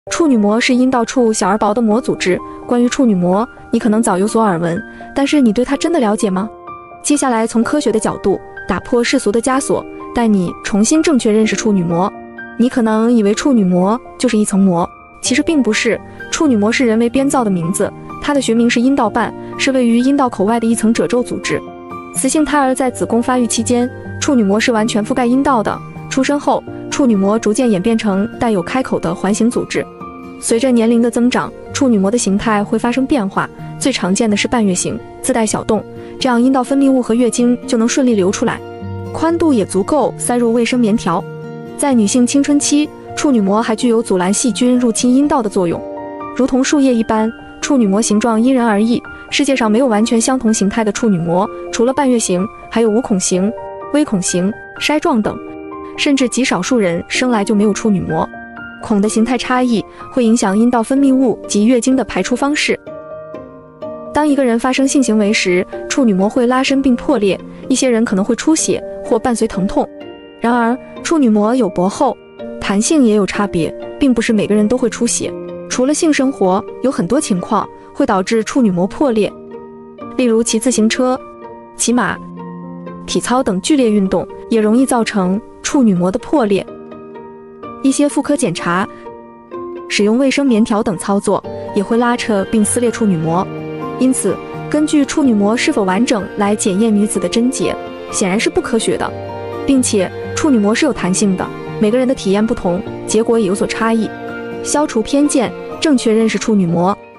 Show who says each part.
Speaker 1: 处女膜是阴道处小而薄的膜组织。关于处女膜，你可能早有所耳闻，但是你对它真的了解吗？接下来从科学的角度打破世俗的枷锁，带你重新正确认识处女膜。你可能以为处女膜就是一层膜，其实并不是。处女膜是人为编造的名字，它的学名是阴道瓣，是位于阴道口外的一层褶皱组织。雌性胎儿在子宫发育期间，处女膜是完全覆盖阴道的。出生后，处女膜逐渐演变成带有开口的环形组织。随着年龄的增长，处女膜的形态会发生变化，最常见的是半月形，自带小洞，这样阴道分泌物和月经就能顺利流出来，宽度也足够塞入卫生棉条。在女性青春期，处女膜还具有阻拦细菌入侵阴道的作用。如同树叶一般，处女膜形状因人而异，世界上没有完全相同形态的处女膜，除了半月形，还有无孔形、微孔形、筛状等，甚至极少数人生来就没有处女膜。孔的形态差异会影响阴道分泌物及月经的排出方式。当一个人发生性行为时，处女膜会拉伸并破裂，一些人可能会出血或伴随疼痛。然而，处女膜有薄厚，弹性也有差别，并不是每个人都会出血。除了性生活，有很多情况会导致处女膜破裂，例如骑自行车、骑马、体操等剧烈运动也容易造成处女膜的破裂。一些妇科检查、使用卫生棉条等操作也会拉扯并撕裂处女膜，因此根据处女膜是否完整来检验女子的贞洁，显然是不科学的。并且处女膜是有弹性的，每个人的体验不同，结果也有所差异。消除偏见，正确认识处女膜。